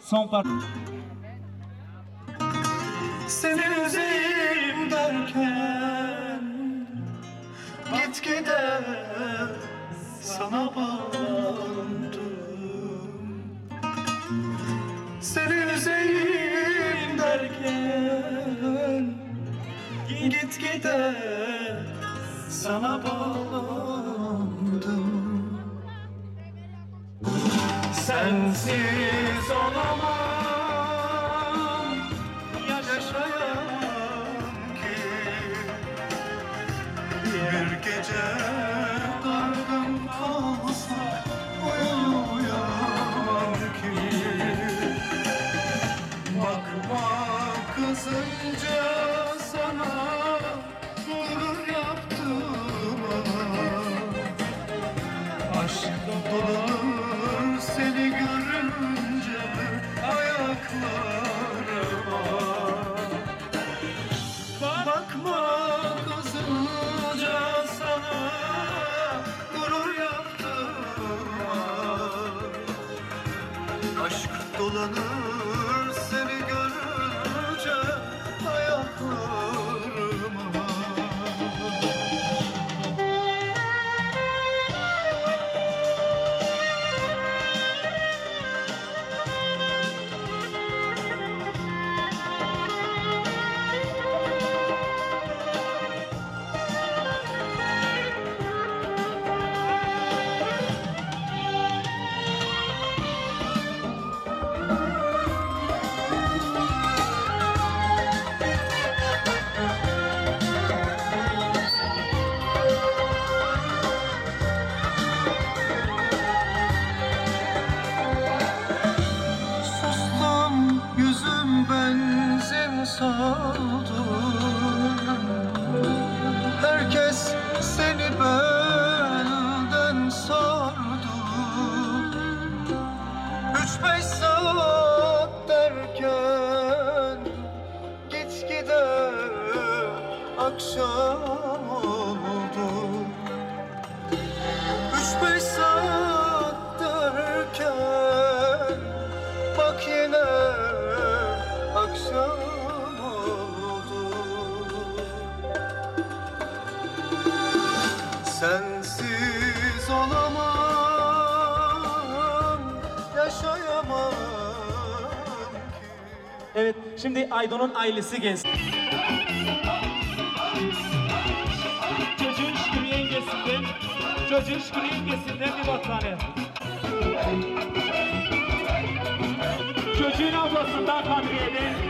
Son part. Seni üzeyim derken gitgide sana bağlandım. Seni üzeyim derken gitgide sana bağlandım. Sensiz olamam, yaşayamam ki. Bir gece dargın kalsa uyuyamam ki. Bakma kızınca sana gurur yaptım ama aşk dolanır seni görünce ayaklarıma. Bakma kızınca sana gurur yaptım ama aşk dolanır seni görünce ayaklarıma. Sustum, yüzüm benzin saldı. Herkes seni benden sordu. 3-5 saat derken gitgide akşam oldu. 3-5 saat derken bak yine akşam oldu. Sensiz olamam, yaşayamam ki. Evet, şimdi Aydo'nun ailesi gelsin. Çocuğun şükür yengesinden bir battaniye. Çocuğun ablasından Kadriye'den